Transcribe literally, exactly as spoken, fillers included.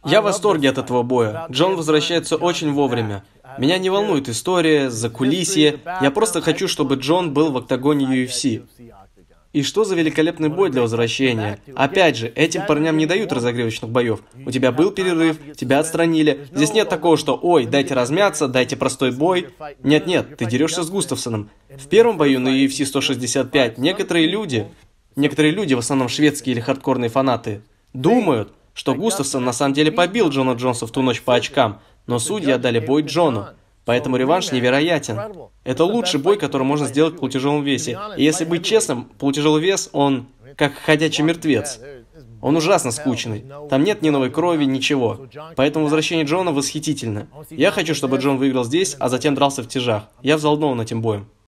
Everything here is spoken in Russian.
Я в восторге от этого боя. Джон возвращается очень вовремя. Меня не волнует история, закулисье. Я просто хочу, чтобы Джон был в октагоне ю эф си. И что за великолепный бой для возвращения. Опять же, этим парням не дают разогревочных боев. У тебя был перерыв, тебя отстранили. Здесь нет такого, что «Ой, дайте размяться, дайте простой бой». Нет-нет, ты дерешься с Густавсоном. В первом бою на ю эф си сто шестьдесят пять некоторые люди, некоторые люди, в основном шведские или хардкорные фанаты, думают, что Густавсон на самом деле побил Джона Джонса в ту ночь по очкам, но судьи отдали бой Джону. Поэтому реванш невероятен. Это лучший бой, который можно сделать в полутяжелом весе. И если быть честным, полутяжелый вес, он как ходячий мертвец. Он ужасно скучный. Там нет ни новой крови, ничего. Поэтому возвращение Джона восхитительно. Я хочу, чтобы Джон выиграл здесь, а затем дрался в тяжах. Я взволнован этим боем.